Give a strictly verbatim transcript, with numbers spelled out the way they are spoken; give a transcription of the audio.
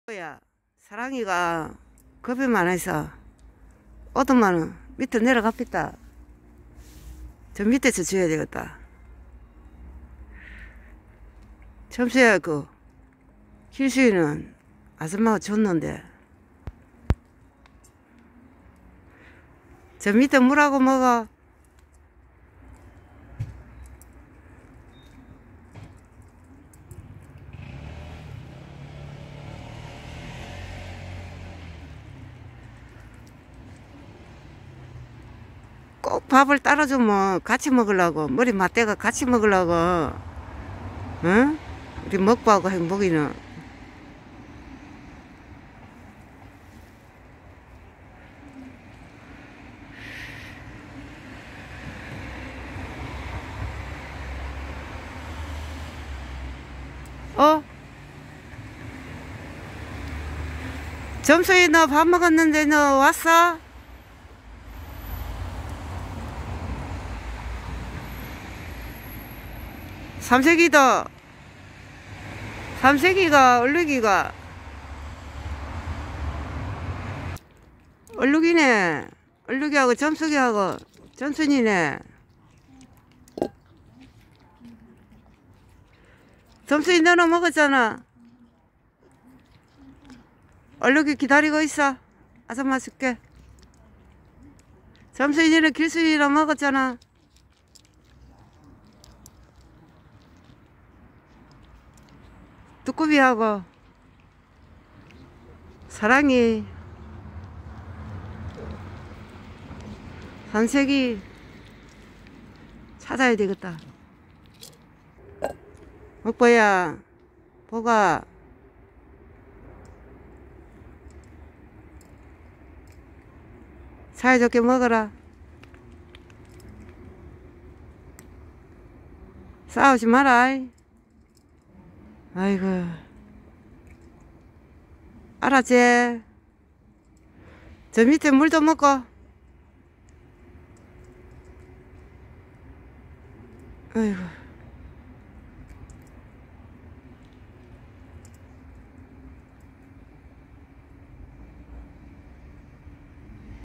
야, 사랑이가 겁이 많아서 오동만은 밑에 내려갑니다. 저 밑에서 줘야 되겠다. 점수야 그 길수이는 아줌마가 줬는데 저 밑에 물하고 먹어. 꼭 밥을 따라주면 같이 먹으려고, 머리 맞대가 같이 먹으려고, 응? 우리 먹보하고 행복이는. 어? 점수이 너 밥 먹었는데 너 왔어? 삼색이다. 삼색이가 얼룩이가 얼룩이네. 얼룩이하고 점숙이하고 점순이네. 점순이 너는 먹었잖아. 얼룩이 기다리고 있어. 아줌마 줄게. 점순이는 길순이랑 먹었잖아. 두꺼비하고 사랑이 산색이 찾아야 되겠다. 먹보야 보가 사이좋게 먹어라. 싸우지 마라. 아이고, 알았지? 저 밑에 물도 먹고. 아이고.